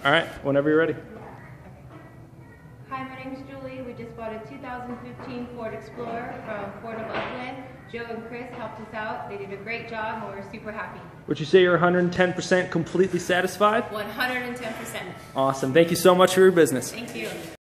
All right, whenever you're ready. Hi, my name is Julie. We just bought a 2015 Ford Explorer from Ford of Upland. Joe and Chris helped us out. They did a great job and we're super happy. Would you say you're 110% completely satisfied? 110%. Awesome. Thank you so much for your business. Thank you.